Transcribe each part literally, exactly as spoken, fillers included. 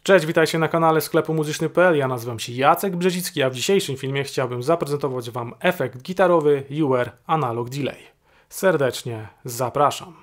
Cześć, witajcie na kanale sklepu muzyczny kropka p l. Ja nazywam się Jacek Brzezicki, a w dzisiejszym filmie chciałbym zaprezentować Wam efekt gitarowy U R Analog Delay. Serdecznie zapraszam.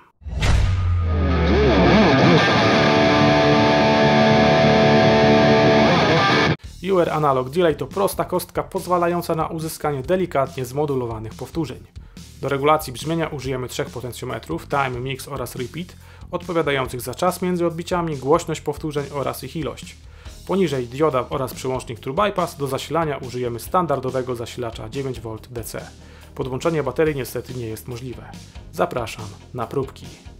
U R Analog Delay to prosta kostka pozwalająca na uzyskanie delikatnie zmodulowanych powtórzeń. Do regulacji brzmienia użyjemy trzech potencjometrów Time, Mix oraz Repeat, odpowiadających za czas między odbiciami, głośność powtórzeń oraz ich ilość. Poniżej dioda oraz przyłącznik True Bypass. Do zasilania użyjemy standardowego zasilacza dziewięć wolt D C. Podłączenie baterii niestety nie jest możliwe. Zapraszam na próbki.